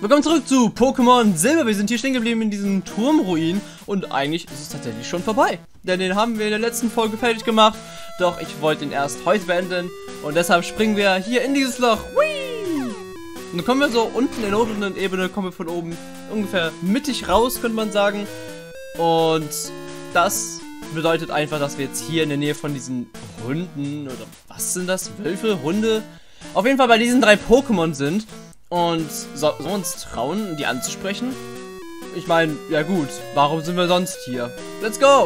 Willkommen zurück zu Pokémon Silber. Wir sind hier stehen geblieben in diesem Turmruin und eigentlich ist es tatsächlich schon vorbei. Denn den haben wir in der letzten Folge fertig gemacht, doch ich wollte ihn erst heute beenden und deshalb springen wir hier in dieses Loch. Whee! Und dann kommen wir so unten in der oberen Ebene, kommen wir von oben ungefähr mittig raus, könnte man sagen. Und das bedeutet einfach, dass wir jetzt hier in der Nähe von diesen Hunden, oder was sind das? Wölfe? Hunde? Auf jeden Fall bei diesen 3 Pokémon sind. Und sollen wir uns trauen, die anzusprechen? Ich meine, ja gut, warum sind wir sonst hier? Let's go!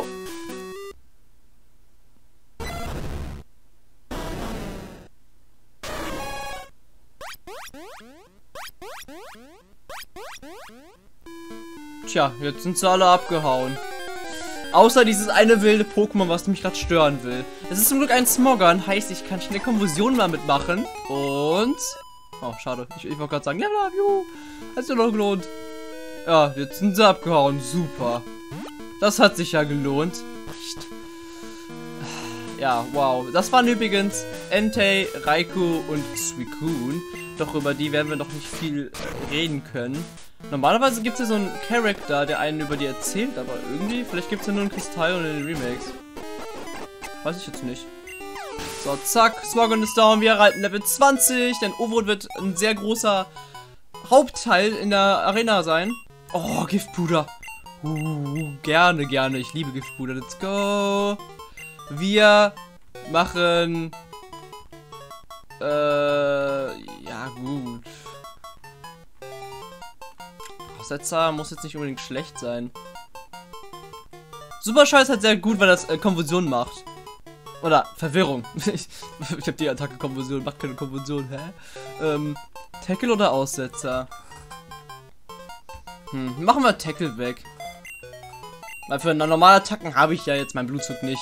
Tja, jetzt sind sie alle abgehauen. Außer dieses eine wilde Pokémon, was mich gerade stören will. Es ist zum Glück ein Smogon, heißt, ich kann schnell Konversionen mal mitmachen. Und... oh, schade. Ich wollte gerade sagen, Level up, juhu. Hat sich noch gelohnt. Ja, jetzt sind sie abgehauen. Super. Das hat sich ja gelohnt. Echt. Ja, wow. Das waren übrigens Entei, Raikou und Suicune. Doch über die werden wir noch nicht viel reden können. Normalerweise gibt es ja so einen Charakter, der einen über die erzählt, aber irgendwie, vielleicht gibt es ja nur einen Kristall und in den Remakes. Weiß ich jetzt nicht. So, zack, Smogon ist down, wir erhalten Level 20, denn Ovo wird ein sehr großer Hauptteil in der Arena sein. Oh, Giftpuder. Gerne, gerne, ich liebe Giftpuder, let's go. Wir machen, ja gut. Setzer muss jetzt nicht unbedingt schlecht sein. Superschall ist halt sehr gut, weil das Konfusion macht. Oder Verwirrung. Ich habe die Attacke Konfusion, macht keine Konfusion, hä? Tackle oder Aussetzer? Machen wir Tackle weg. Weil für normale Attacken habe ich ja jetzt meinen Blutzug nicht.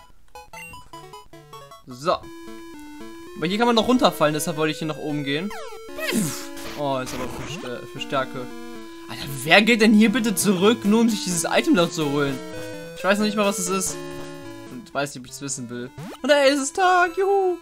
So. Aber hier kann man noch runterfallen, deshalb wollte ich hier nach oben gehen. Oh, ist aber für Stärke. Alter, wer geht denn hier bitte zurück, nur um sich dieses Item da zu holen? Ich weiß noch nicht mal, was es ist. Und ich weiß nicht, ob ich es wissen will. Und hey, es ist Tag, juhu!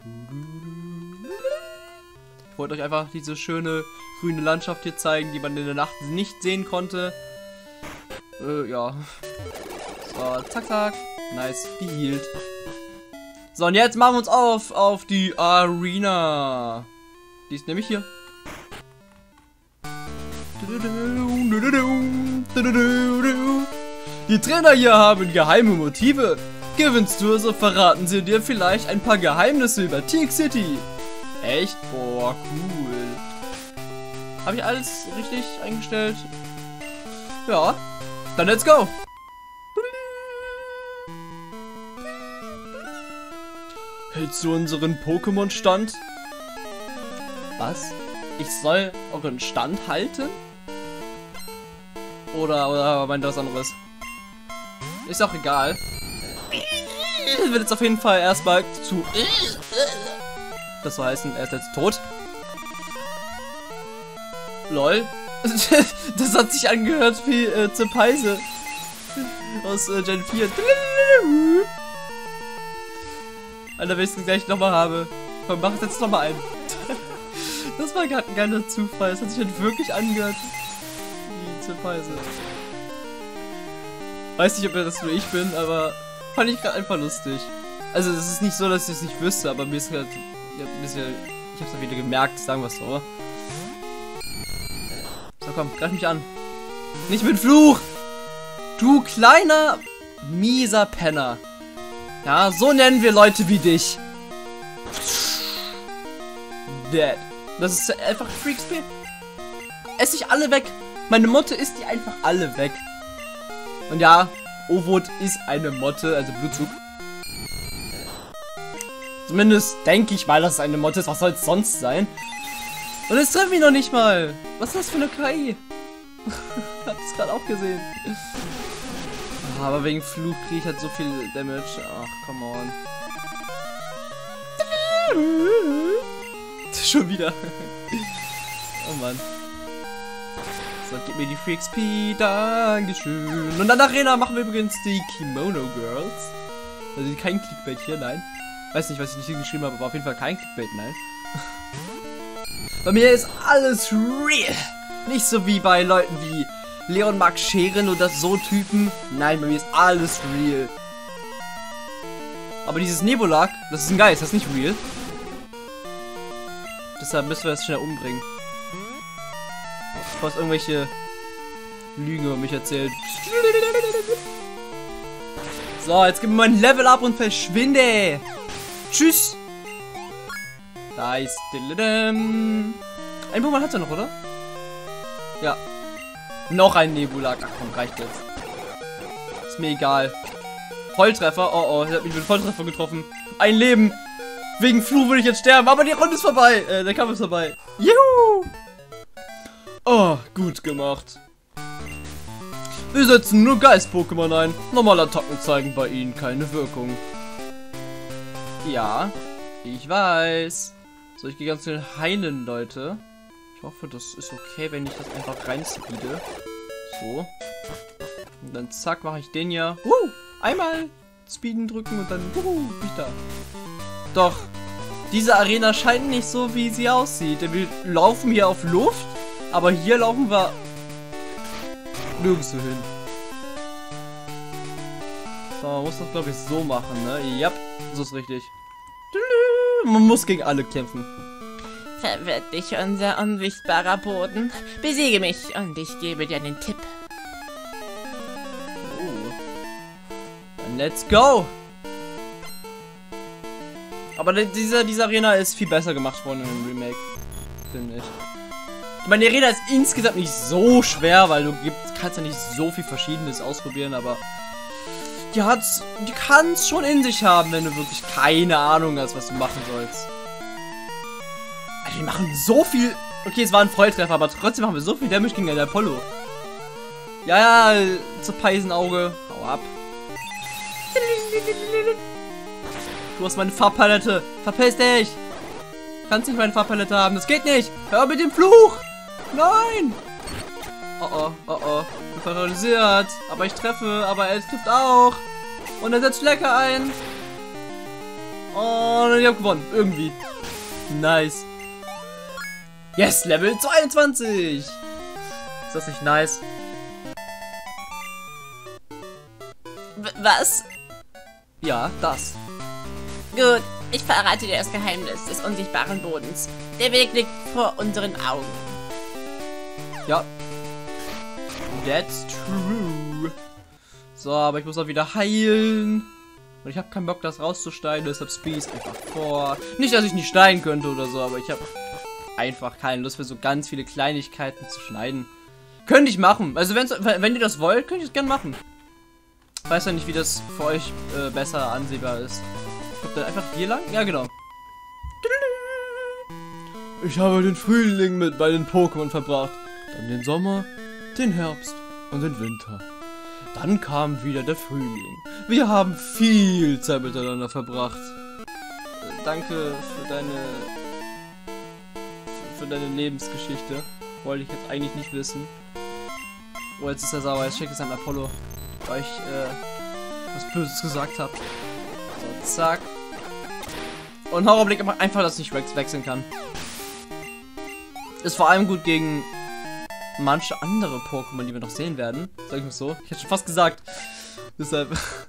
Ich wollte euch einfach diese schöne grüne Landschaft hier zeigen, die man in der Nacht nicht sehen konnte. Ja. So, zack, zack. Nice, gehealt. So, und jetzt machen wir uns auf die Arena. Die ist nämlich hier. Die Trainer hier haben geheime Motive. Gewinnst du, so verraten sie dir vielleicht ein paar Geheimnisse über Teak City. Echt? Boah, cool. Habe ich alles richtig eingestellt? Ja. Dann let's go. Hältst du unseren Pokémon-Stand? Was? Ich soll euren Stand halten? Oder meint ihr was anderes? Ist auch egal. Wird jetzt auf jeden Fall erstmal zu... Das soll heißen, er ist jetzt tot. Lol. Das hat sich angehört wie Zepeise. Aus Gen 4. Alter, wenn ich es gleich nochmal habe. Komm, mach es jetzt nochmal ein. Das war gerade ein geiler Zufall. Das hat sich halt wirklich angehört wie Zepeise. Weiß nicht, ob das nur ich bin, aber fand ich gerade einfach lustig. Also es ist nicht so, dass ich es nicht wüsste, aber mir ist halt... ich hab's ja wieder gemerkt, sagen wir es so. So, komm, greif mich an. Nicht mit Fluch! Du kleiner, mieser Penner. Ja, so nennen wir Leute wie dich. Dead. Das ist einfach Freak-Spiel. Ess ich alle weg. Meine Motte isst die einfach alle weg. Und ja, Ovot ist eine Motte, also Blutzug. Zumindest denke ich mal, dass es eine Motte ist. Was soll es sonst sein? Und es trifft mich noch nicht mal. Was ist das für eine KI? Hab es gerade auch gesehen. Aber wegen Fluch kriege ich halt so viel Damage. Ach, come on. Schon wieder. Oh Mann. So, gib mir die Free XP. Dankeschön. Und dann Arena machen wir übrigens die Kimono Girls. Also kein Clickbait hier, nein. Weiß nicht, was ich nicht hier geschrieben habe, aber auf jeden Fall kein Clickbait, nein. Bei mir ist alles real. Nicht so wie bei Leuten wie Leon Mark Scheren oder so Typen. Nein, bei mir ist alles real. Aber dieses Nebulak, das ist ein Geist, das ist nicht real. Deshalb müssen wir das schnell umbringen. Bevor es irgendwelche Lügen über mich erzählt. So, jetzt gib mir mein Level up und verschwinde. Tschüss. Nice. Ein Pokémon hat er noch, oder? Ja. Noch ein Nebulak. Ach komm, reicht jetzt. Ist mir egal. Volltreffer. Oh oh, er hat mich mit Volltreffer getroffen. Ein Leben. Wegen Fluch würde ich jetzt sterben, aber die Runde ist vorbei. Der Kampf ist vorbei. Juhu. Oh, gut gemacht. Wir setzen nur Geist-Pokémon ein. Normale Attacken zeigen bei ihnen keine Wirkung. Ja, ich weiß. So, ich gehe ganz schnell heilen, Leute. Ich hoffe, das ist okay, wenn ich das einfach rein speede. So. Und dann zack, mache ich den ja. Einmal speeden drücken und dann bin ich da. Doch, diese Arena scheint nicht so, wie sie aussieht. Wir laufen hier auf Luft, aber hier laufen wir nirgendwo hin. So, man muss das, glaube ich, so machen, ne? Ja, so ist richtig. Man muss gegen alle kämpfen. Verwirrt dich unser unsichtbarer Boden. Besiege mich und ich gebe dir einen Tipp. Dann let's go! Aber diese Arena ist viel besser gemacht worden im Remake, finde ich. Ich meine, die Arena ist insgesamt nicht so schwer, weil du kannst ja nicht so viel Verschiedenes ausprobieren, aber die kann es schon in sich haben, wenn du wirklich keine Ahnung hast, was du machen sollst. Also die machen so viel... Okay, es war ein Volltreffer, aber trotzdem machen wir so viel Damage gegen den Apollo. Ja, zur Peisenauge. Hau ab. Du hast meine Farbpalette. Verpiss dich. Kannst nicht meine Farbpalette haben. Das geht nicht. Hör mit dem Fluch. Nein. Oh oh, oh oh. Ich bin paralysiert. Aber ich treffe. Aber er trifft auch. Und er setzt Schlecker ein. Und ich hab gewonnen. Irgendwie. Nice. Yes, Level 22. Ist das nicht nice? Was? Ja, das. Gut, ich verrate dir das Geheimnis des unsichtbaren Bodens. Der Weg liegt vor unseren Augen. Ja. That's true. So, aber ich muss auch wieder heilen. Und ich habe keinen Bock, das rauszuschneiden, deshalb speed ich einfach vor. Nicht, dass ich nicht schneiden könnte oder so, aber ich habe einfach keine Lust für so ganz viele Kleinigkeiten zu schneiden. Könnte ich machen. Also wenn ihr das wollt, könnt ihr es gerne machen. Ich weiß ja nicht, wie das für euch besser ansehbar ist. Kommt dann einfach hier lang? Ja, genau. Ich habe den Frühling mit bei den Pokémon verbracht. Dann den Sommer, den Herbst und den Winter. Dann kam wieder der Frühling. Wir haben viel Zeit miteinander verbracht. Danke für deine Lebensgeschichte. Wollte ich jetzt eigentlich nicht wissen. Oh, jetzt ist er sauer. Jetzt schickt es an Apollo, weil ich was Böses gesagt habe. So, zack. Und Horrorblick einfach, dass ich wechseln kann. Ist vor allem gut gegen manche andere Pokémon, die wir noch sehen werden. Sag ich mal so. Ich hätte schon fast gesagt. Deshalb.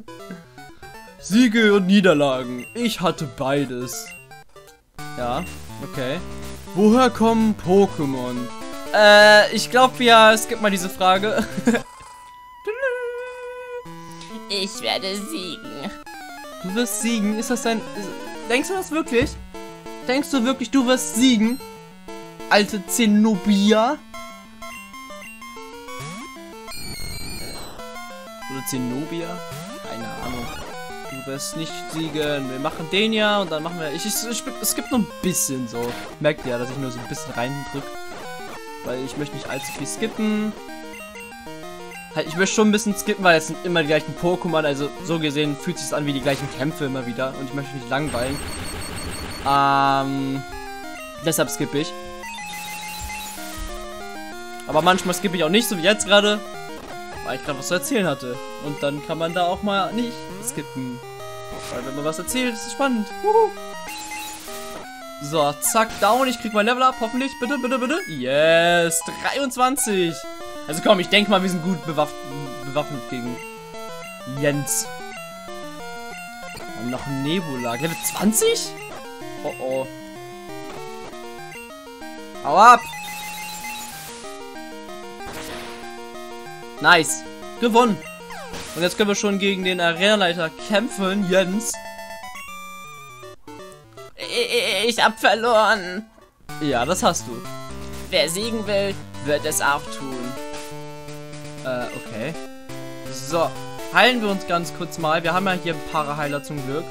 Siege und Niederlagen. Ich hatte beides. Ja, okay. Woher kommen Pokémon? Ich glaube ja, es gibt mal diese Frage. Ich werde siegen. Du wirst siegen? Ist das dein... Denkst du das wirklich? Denkst du wirklich, du wirst siegen? Alte Zenobia? Oder Zenobia? Keine Ahnung. Du wirst nicht siegen. Wir machen den ja und dann machen wir... Es gibt nur ein bisschen so. Merkt ihr ja, dass ich nur so ein bisschen reindrück. Weil ich möchte nicht allzu viel skippen. Halt, ich möchte schon ein bisschen skippen, weil es sind immer die gleichen Pokémon. Also so gesehen fühlt es sich an wie die gleichen Kämpfe immer wieder. Und ich möchte mich langweilen. Deshalb skippe ich. Aber manchmal skippe ich auch nicht, so wie jetzt gerade. Weil ich gerade was zu erzählen hatte. Und dann kann man da auch mal nicht skippen. Weil wenn man was erzählt, ist es spannend. So, zack, down. Ich krieg mein Level up, hoffentlich. Bitte, bitte, bitte. Yes, 23. Also komm, ich denke mal, wir sind gut bewaffnet gegen Jens. Und noch ein Nebula. Level 20? Oh oh. Hau ab. Nice. Gewonnen. Und jetzt können wir schon gegen den Arenaleiter kämpfen, Jens. Ich hab verloren. Ja, das hast du. Wer siegen will, wird es auch tun. Okay. So, heilen wir uns ganz kurz mal. Wir haben ja hier ein paar Heiler zum Glück.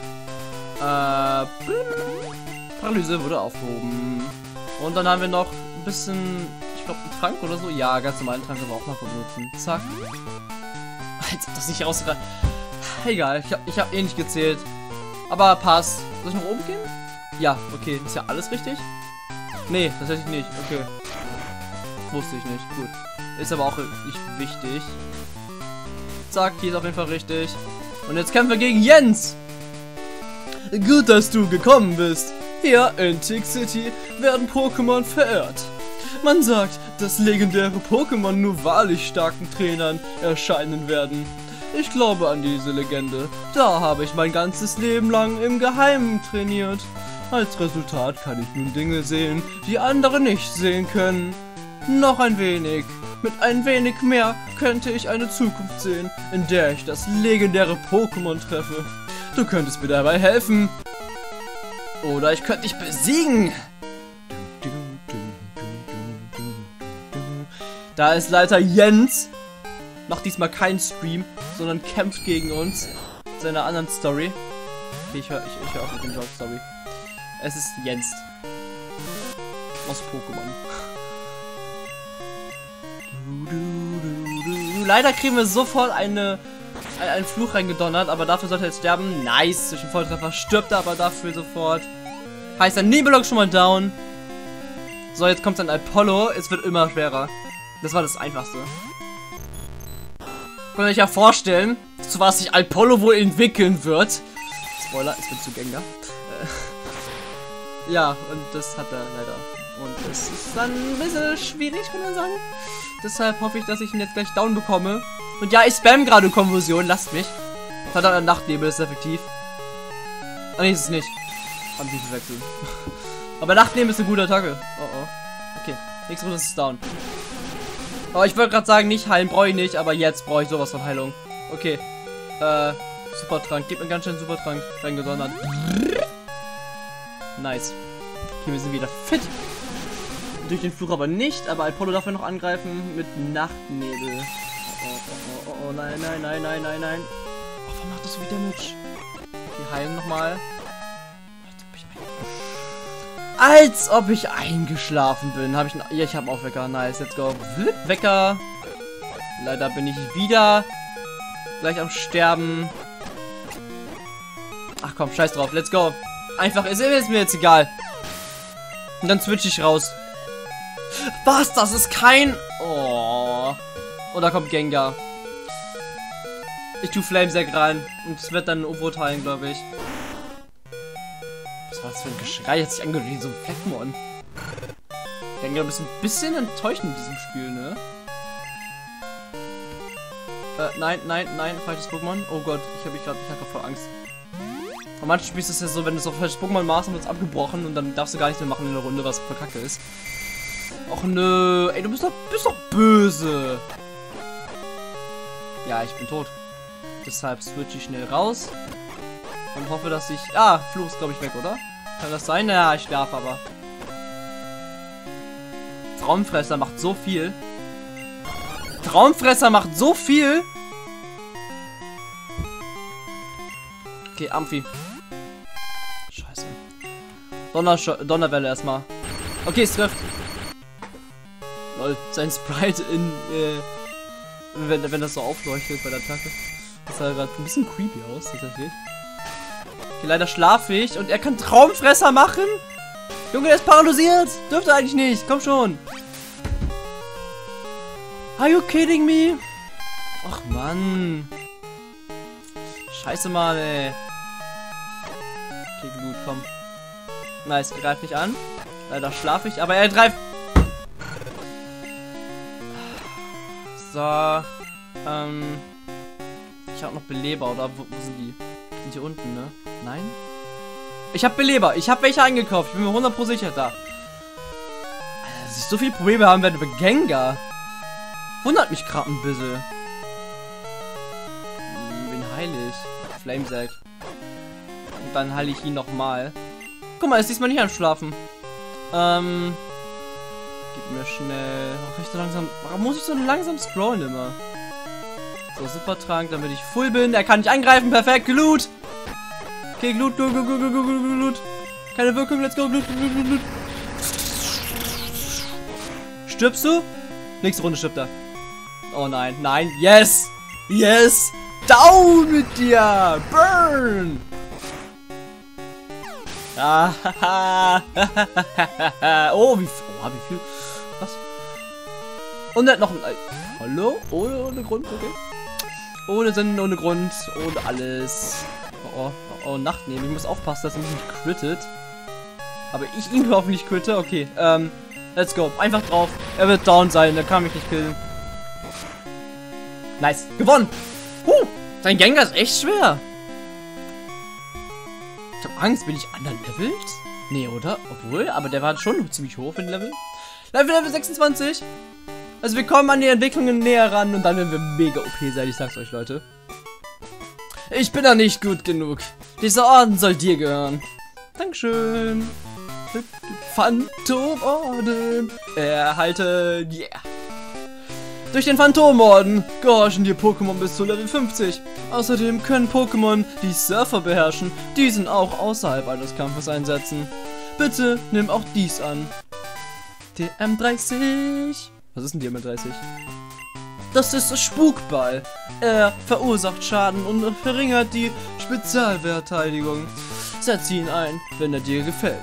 Paralyse wurde aufgehoben. Und dann haben wir noch ein bisschen, ich glaube, einen Trank oder so. Ja, ganz normalen Trank, aber auch mal benutzen. Zack. Als ob das nicht rausreißt. Egal, ich hab eh nicht gezählt. Aber passt. Soll ich nach oben gehen? Ja, okay. Ist ja alles richtig? Nee, tatsächlich nicht. Okay. Wusste ich nicht. Gut. Ist aber auch nicht wichtig. Zack, hier ist auf jeden Fall richtig. Und jetzt kämpfen wir gegen Jens. Gut, dass du gekommen bist. Hier in Tick City werden Pokémon verehrt. Man sagt, dass legendäre Pokémon nur wahrlich starken Trainern erscheinen werden. Ich glaube an diese Legende. Da habe ich mein ganzes Leben lang im Geheimen trainiert. Als Resultat kann ich nun Dinge sehen, die andere nicht sehen können. Noch ein wenig. Mit ein wenig mehr könnte ich eine Zukunft sehen, in der ich das legendäre Pokémon treffe. Du könntest mir dabei helfen. Oder ich könnte dich besiegen. Da ist Leiter Jens. Macht diesmal keinen Stream, sondern kämpft gegen uns. Seiner anderen Story. Okay, ich höre auch mit dem Joke, sorry. Es ist Jens. Aus Pokémon. Leider kriegen wir sofort einen Fluch reingedonnert, aber dafür sollte er jetzt sterben. Nice, durch den Volltreffer stirbt er aber dafür sofort. Heißt, der Nebelok schon mal down. So, jetzt kommt dann Apollo. Es wird immer schwerer. Das war das Einfachste. Könnt ihr euch ja vorstellen, zu was sich Apollo wohl entwickeln wird. Spoiler, es wird zu Gengar. Ja, und das hat er leider. Und es ist dann ein bisschen schwierig, kann man sagen. Deshalb hoffe ich, dass ich ihn jetzt gleich down bekomme. Und ja, ich spam gerade Konfusion, lasst mich. Verdammt, ein Nachtnebel ist effektiv. Ah, nee, ist es nicht. Haben sie verwechselt. Aber Nachtnebel ist eine gute Attacke. Oh oh. Okay, nächste Runde ist down. Aber ich wollte gerade sagen, nicht heilen brauche ich nicht, aber jetzt brauche ich sowas von Heilung. Okay. Supertrank. Gib mir ganz schön Supertrank reingesondert. Nice. Okay, wir sind wieder fit. Durch den Fluch aber nicht, aber Apollo darf ja noch angreifen mit Nachtnebel. Oh, nein, nein, nein, nein, nein, nein. Oh, warum macht das so viel Damage? Okay, heilen nochmal. Als ob ich eingeschlafen bin. Habe ich noch. Ja, ich habe Aufwecker. Nice, let's go. Wecker. Leider bin ich wieder gleich am Sterben. Ach komm, scheiß drauf. Let's go. Einfach, ist mir jetzt egal. Und dann switch ich raus. Was? Das ist kein... Oh. Oh, da kommt Gengar. Ich tue Flamesack rein. Und es wird dann UFO teilen, glaube ich. Was war das für ein Geschrei? Hat sich angehört wie so ein Fleckmon. Gengar ist ein bisschen enttäuschend in diesem Spiel, ne? Nein, nein, nein. Falsches Pokémon. Oh Gott, ich habe gerade voll Angst. Und manchmal spielst du es ja so, wenn du so falsches Pokémon machst, dann wird es abgebrochen und dann darfst du gar nichts mehr machen in der Runde, was voll kacke ist. Och nö, ey, du bist doch böse. Ja, ich bin tot. Deshalb switch ich schnell raus und hoffe, dass ich... Ah, Fluch ist, glaube ich, weg, oder? Kann das sein? Ja, ich schlafe aber. Traumfresser macht so viel. Traumfresser macht so viel. Okay, Amphi. Scheiße. Donnerwelle erstmal. Okay, es trifft. Lol, sein Sprite in, wenn das so aufleuchtet bei der Attacke. Das sah gerade ein bisschen creepy aus, tatsächlich. Okay, leider schlafe ich und er kann Traumfresser machen? Junge, der ist paralysiert. Dürfte eigentlich nicht. Komm schon. Are you kidding me? Ach, Mann. Scheiße, Mann, ey. Okay, gut, komm. Nice, greift nicht an. Leider schlafe ich, aber er greift. So. Ich habe noch Beleber, oder? Wo sind die? Sind die unten, ne? Nein? Ich habe Beleber. Ich habe welche eingekauft. Ich bin mir 100% sicher da. Alter, dass ich so viele Probleme haben werde mit Gengar. Wundert mich gerade ein bisschen. Wen heile ich? Flamesack. Und dann heile ich ihn nochmal. Guck mal, er ist diesmal nicht am Schlafen. Gib mir schnell. Ach, ich so langsam. Warum muss ich so langsam scrollen immer? So, Supertrank, damit ich full bin. Er kann nicht angreifen. Perfekt. Glut. Okay, Glut. Keine Wirkung. Let's go. Glut. Stirbst du? Nächste Runde stirbt er. Oh nein. Nein. Yes. Yes. Down mit dir. Burn. Ah, oh, wie viel? Was? Und er hat noch ein... Hallo? Ohne Grund, okay. Ohne Sinn, ohne Grund, ohne alles. Oh, Nacht nehmen. Ich muss aufpassen, dass er mich nicht crittet. Aber ich ihn hoffentlich critte. Okay, let's go. Einfach drauf. Er wird down sein, der kann mich nicht killen. Nice. Gewonnen! Sein Gengar ist echt schwer. Ich hab Angst, bin ich underlevelt? Nee, oder? Obwohl, aber der war schon ziemlich hoch für den Level. Level 26. Also wir kommen an die Entwicklungen näher ran und dann werden wir mega OP sein, ich sag's euch, Leute. Ich bin da nicht gut genug. Dieser Orden soll dir gehören. Dankeschön. Phantomorden. Erhalte, yeah. Durch den Phantomorden gehorchen dir Pokémon bis zu Level 50. Außerdem können Pokémon, die Surfer beherrschen, diesen auch außerhalb eines Kampfes einsetzen. Bitte nimm auch dies an. DM30. Was ist denn DM30? Das ist Spukball. Er verursacht Schaden und verringert die Spezialverteidigung. Setz ihn ein, wenn er dir gefällt.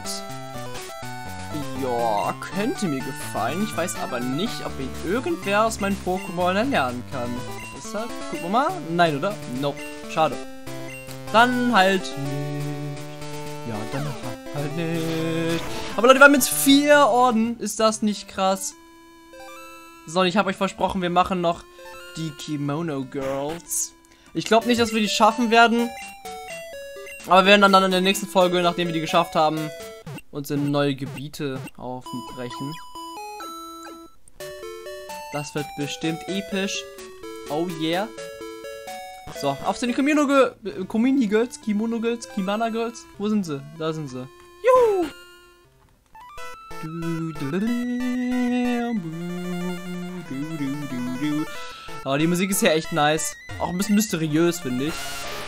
Ja, könnte mir gefallen. Ich weiß aber nicht, ob ihn irgendwer aus meinen Pokémon erlernen kann. Deshalb, gucken wir mal. Nein, oder? Nope. Schade. Dann halt nicht. Ja, dann halt nicht. Aber Leute, wir haben jetzt 4 Orden. Ist das nicht krass? So, und ich habe euch versprochen, wir machen noch die Kimono Girls. Ich glaube nicht, dass wir die schaffen werden. Aber wir werden dann in der nächsten Folge, nachdem wir die geschafft haben, uns in neue Gebiete aufbrechen. Das wird bestimmt episch. Oh yeah. So, auf zu den Kimono Girls. Kimana Girls. Wo sind sie? Da sind sie. Juhu! Aber die Musik ist ja echt nice. Auch ein bisschen mysteriös, finde ich.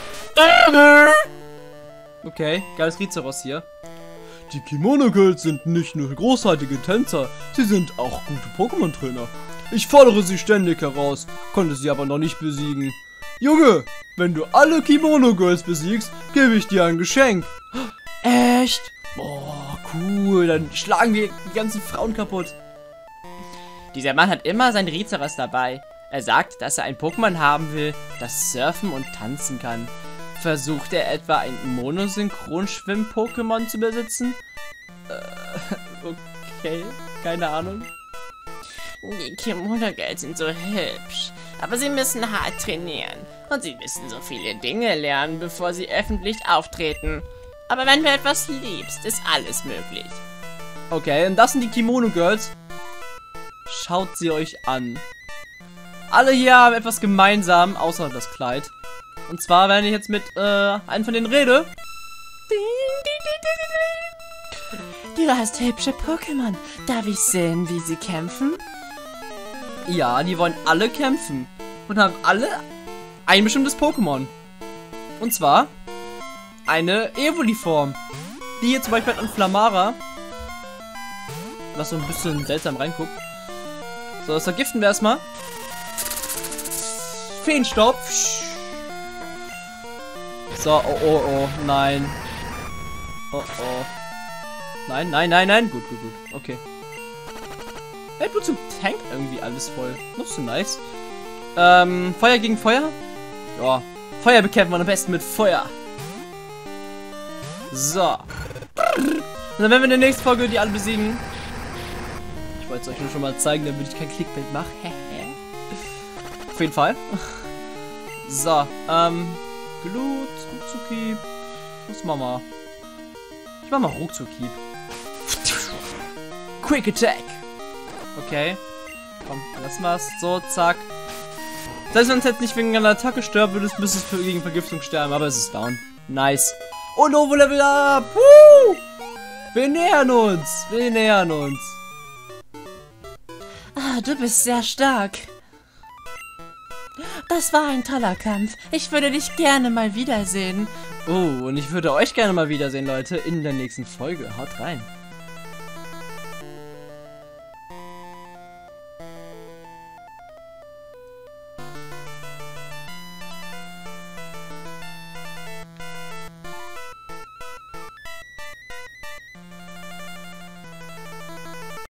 Okay, geiles Rizeros hier. Die Kimono Girls sind nicht nur großartige Tänzer, sie sind auch gute Pokémon-Trainer. Ich fordere sie ständig heraus, konnte sie aber noch nicht besiegen. Junge, wenn du alle Kimono Girls besiegst, gebe ich dir ein Geschenk. Echt? Boah, cool, dann schlagen wir die ganzen Frauen kaputt. Dieser Mann hat immer sein Rizeros dabei. Er sagt, dass er ein Pokémon haben will, das surfen und tanzen kann. Versucht er etwa ein Monosynchron-Schwimm-Pokémon zu besitzen? Okay, keine Ahnung. Die Kimono Girls sind so hübsch, aber sie müssen hart trainieren und sie müssen so viele Dinge lernen, bevor sie öffentlich auftreten. Aber wenn du etwas liebst, ist alles möglich. Okay, und das sind die Kimono Girls. Schaut sie euch an. Alle hier haben etwas gemeinsam, außer das Kleid. Und zwar, wenn ich jetzt mit einem von denen rede. Du hast hübsche Pokémon. Darf ich sehen, wie sie kämpfen? Ja, die wollen alle kämpfen. Und haben alle ein bestimmtes Pokémon. Und zwar eine Evoli-Form. Die hier zum Beispiel hat an Flamara. Was so ein bisschen seltsam reinguckt. So, das vergiften wir erstmal. Feenstaub. So, oh, nein. Oh. Nein. Gut. Okay. Er hat nur zum Tank irgendwie alles voll. Noch so nice. Feuer gegen Feuer? Ja. Feuer bekämpfen wir am besten mit Feuer. So. Und dann werden wir in der nächsten Folge die alle besiegen. Ich wollte es euch nur schon mal zeigen, damit ich kein Clickbait mache. Auf jeden Fall. So, Glut, Ruckzucki. Was machen wir? Ich mach mal Ruckzucki. Quick Attack. Okay. Komm, lass mal's. So, zack. Selbst wenn es jetzt nicht wegen einer Attacke stirbt, würde es gegen Vergiftung sterben, aber es ist down. Nice. Und Ovo Level Up. Woo! Wir nähern uns. Wir nähern uns. Ah, du bist sehr stark. Das war ein toller Kampf. Ich würde dich gerne mal wiedersehen. Oh, und ich würde euch gerne mal wiedersehen, Leute, in der nächsten Folge. Haut rein.